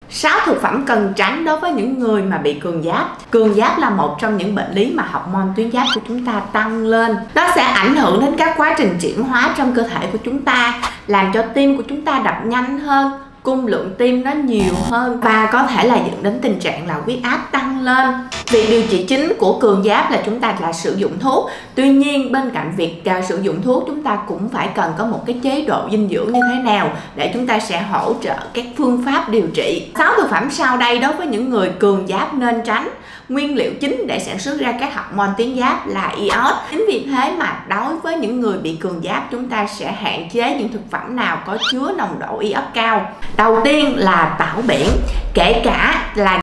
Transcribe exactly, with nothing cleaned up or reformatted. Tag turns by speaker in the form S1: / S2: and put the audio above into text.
S1: sáu thực phẩm cần tránh đối với những người mà bị cường giáp. Cường giáp là một trong những bệnh lý mà hormone tuyến giáp của chúng ta tăng lên. Nó sẽ ảnh hưởng đến các quá trình chuyển hóa trong cơ thể của chúng ta, làm cho tim của chúng ta đập nhanh hơn, cung lượng tim nó nhiều hơn và có thể là dẫn đến tình trạng là huyết áp tăng lên. Việc điều trị chính của cường giáp là chúng ta là sử dụng thuốc. Tuy nhiên bên cạnh việc uh, sử dụng thuốc, chúng ta cũng phải cần có một cái chế độ dinh dưỡng như thế nào để chúng ta sẽ hỗ trợ các phương pháp điều trị. Sáu thực phẩm sau đây đối với những người cường giáp nên tránh. Nguyên liệu chính để sản xuất ra các hormone tuyến giáp là iốt. Chính vì thế mà đối với những người bị cường giáp, chúng ta sẽ hạn chế những thực phẩm nào có chứa nồng độ iốt cao. Đầu tiên là tảo biển, kể cả là